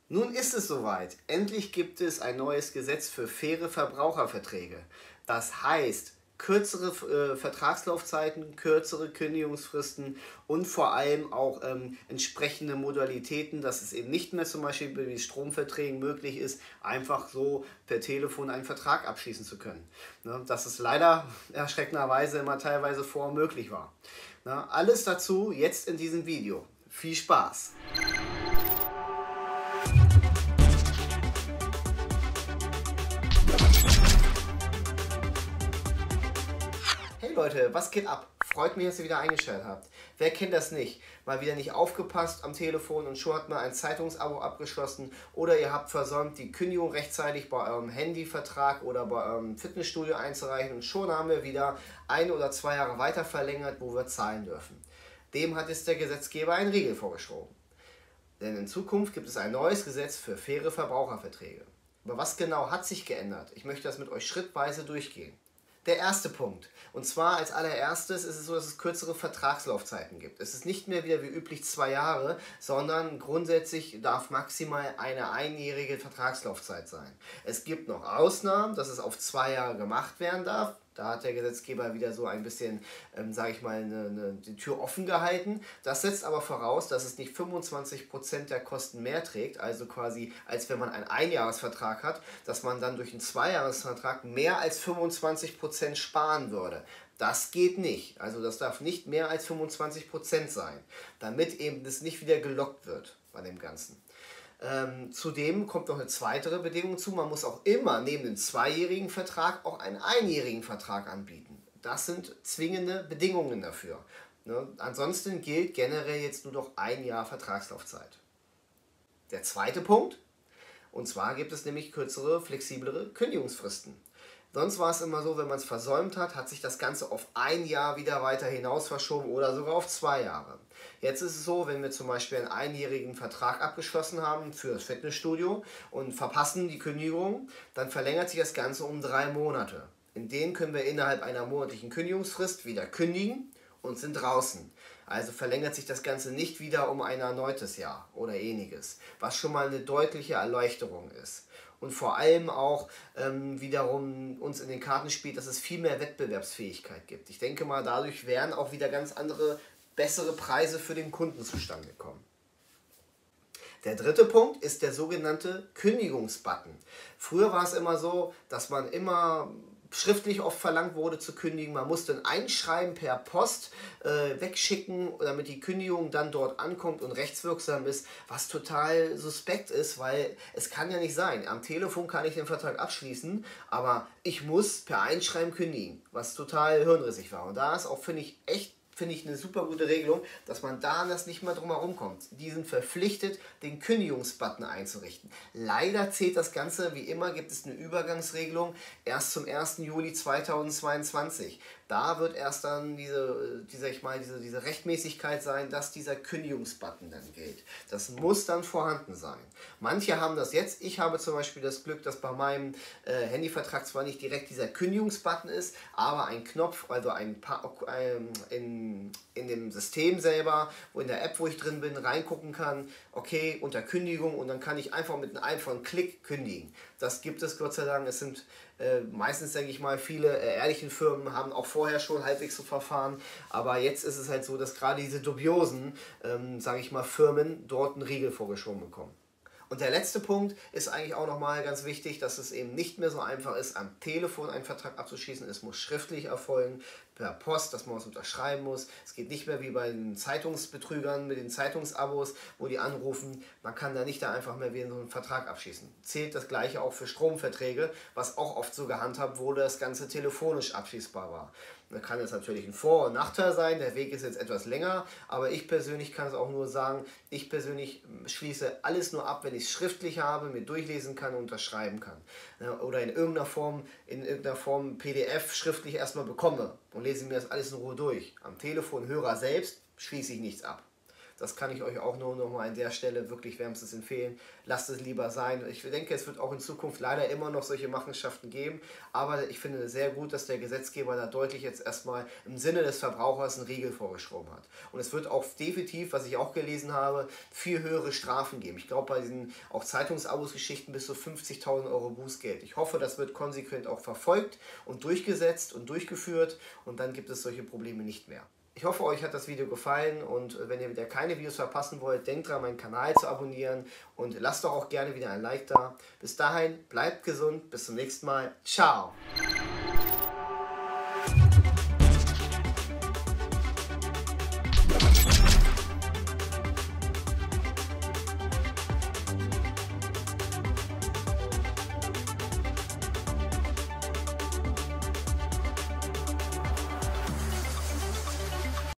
Nun ist es soweit. Endlich gibt es ein neues Gesetz für faire Verbraucherverträge. Das heißt, kürzere Vertragslaufzeiten, kürzere Kündigungsfristen und vor allem auch entsprechende Modalitäten, dass es eben nicht mehr zum Beispiel bei Stromverträgen möglich ist, einfach so per Telefon einen Vertrag abschließen zu können. Ne, dass es leider erschreckenderweise immer teilweise vorher möglich war. Ne, alles dazu jetzt in diesem Video. Viel Spaß! Hey Leute, was geht ab? Freut mich, dass ihr wieder eingeschaltet habt. Wer kennt das nicht? Mal wieder nicht aufgepasst am Telefon und schon hat man ein Zeitungsabo abgeschlossen oder ihr habt versäumt, die Kündigung rechtzeitig bei eurem Handyvertrag oder bei eurem Fitnessstudio einzureichen und schon haben wir wieder 1 oder 2 Jahre weiter verlängert, wo wir zahlen dürfen. Dem hat jetzt der Gesetzgeber einen Riegel vorgeschoben. Denn in Zukunft gibt es ein neues Gesetz für faire Verbraucherverträge. Aber was genau hat sich geändert? Ich möchte das mit euch schrittweise durchgehen. Der erste Punkt. Und zwar als allererstes ist es so, dass es kürzere Vertragslaufzeiten gibt. Es ist nicht mehr wieder wie üblich 2 Jahre, sondern grundsätzlich darf maximal eine einjährige Vertragslaufzeit sein. Es gibt noch Ausnahmen, dass es auf 2 Jahre gemacht werden darf. Da hat der Gesetzgeber wieder so ein bisschen, sage ich mal, die Tür offen gehalten. Das setzt aber voraus, dass es nicht 25% der Kosten mehr trägt, also quasi als wenn man einen Einjahresvertrag hat, dass man dann durch einen Zweijahresvertrag mehr als 25% sparen würde. Das geht nicht. Also das darf nicht mehr als 25% sein, damit eben das nicht wieder gelockt wird bei dem Ganzen. Zudem kommt noch eine weitere Bedingung zu, man muss auch immer neben dem 2-jährigen Vertrag auch einen einjährigen Vertrag anbieten. Das sind zwingende Bedingungen dafür. Ne? Ansonsten gilt generell jetzt nur noch 1 Jahr Vertragslaufzeit. Der zweite Punkt, und zwar gibt es nämlich kürzere, flexiblere Kündigungsfristen. Sonst war es immer so, wenn man es versäumt hat, hat sich das Ganze auf 1 Jahr wieder weiter hinaus verschoben oder sogar auf 2 Jahre. Jetzt ist es so, wenn wir zum Beispiel einen einjährigen Vertrag abgeschlossen haben für das Fitnessstudio und verpassen die Kündigung, dann verlängert sich das Ganze um 3 Monate. In denen können wir innerhalb einer monatlichen Kündigungsfrist wieder kündigen und sind draußen. Also verlängert sich das Ganze nicht wieder um ein erneutes Jahr oder ähnliches, was schon mal eine deutliche Erleichterung ist. Und vor allem auch wiederum uns in den Karten spielt, dass es viel mehr Wettbewerbsfähigkeit gibt. Ich denke mal, dadurch wären auch wieder ganz andere, bessere Preise für den Kunden zustande kommen. Der dritte Punkt ist der sogenannte Kündigungsbutton. Früher war es immer so, dass man immer schriftlich oft verlangt wurde zu kündigen. Man musste ein Einschreiben per Post wegschicken, damit die Kündigung dann dort ankommt und rechtswirksam ist, was total suspekt ist, weil es kann ja nicht sein. Am Telefon kann ich den Vertrag abschließen, aber ich muss per Einschreiben kündigen, was total hirnrissig war. Und da ist auch, finde ich eine super gute Regelung, dass man da das nicht mehr drum herum kommt. Die sind verpflichtet, den Kündigungsbutton einzurichten. Leider zählt das Ganze, wie immer gibt es eine Übergangsregelung, erst zum 1. Juli 2022. Da wird erst dann diese Rechtmäßigkeit sein, dass dieser Kündigungsbutton dann gilt. Das muss dann vorhanden sein. Manche haben das jetzt. Ich habe zum Beispiel das Glück, dass bei meinem Handyvertrag zwar nicht direkt dieser Kündigungsbutton ist, aber ein Knopf, also in dem System selber, in der App, wo ich drin bin, reingucken kann, okay, unter Kündigung, und dann kann ich einfach mit einem einfachen Klick kündigen. Das gibt es Gott sei Dank. Es sind meistens, denke ich mal, viele ehrlichen Firmen haben auch vorher schon halbwegs so Verfahren, aber jetzt ist es halt so, dass gerade diese dubiosen, sage ich mal, Firmen dort einen Riegel vorgeschoben bekommen. Und der letzte Punkt ist eigentlich auch nochmal ganz wichtig, dass es eben nicht mehr so einfach ist, am Telefon einen Vertrag abzuschließen. Es muss schriftlich erfolgen, per Post, dass man was unterschreiben muss. Es geht nicht mehr wie bei den Zeitungsbetrügern mit den Zeitungsabos, wo die anrufen. Man kann da nicht einfach mehr wie so einen Vertrag abschließen. Zählt das Gleiche auch für Stromverträge, was auch oft so gehandhabt wurde, das Ganze telefonisch abschließbar war. Da kann es natürlich ein Vor- und Nachteil sein, der Weg ist jetzt etwas länger, aber ich persönlich kann es auch nur sagen, ich persönlich schließe alles nur ab, wenn ich es schriftlich habe, mir durchlesen kann und unterschreiben kann. Oder in irgendeiner Form PDF schriftlich erstmal bekomme und lese mir das alles in Ruhe durch. Am Telefon, Hörer selbst, schließe ich nichts ab. Das kann ich euch auch nur noch mal an der Stelle wirklich wärmstens empfehlen. Lasst es lieber sein. Ich denke, es wird auch in Zukunft leider immer noch solche Machenschaften geben, aber ich finde es sehr gut, dass der Gesetzgeber da deutlich jetzt erstmal im Sinne des Verbrauchers einen Riegel vorgeschoben hat. Und es wird auch definitiv, was ich auch gelesen habe, viel höhere Strafen geben. Ich glaube, bei diesen auch Zeitungsabos-Geschichten bis zu 50.000 Euro Bußgeld. Ich hoffe, das wird konsequent auch verfolgt und durchgesetzt und durchgeführt und dann gibt es solche Probleme nicht mehr. Ich hoffe, euch hat das Video gefallen und wenn ihr wieder keine Videos verpassen wollt, denkt dran, meinen Kanal zu abonnieren und lasst doch auch gerne wieder ein Like da. Bis dahin, bleibt gesund, bis zum nächsten Mal. Ciao!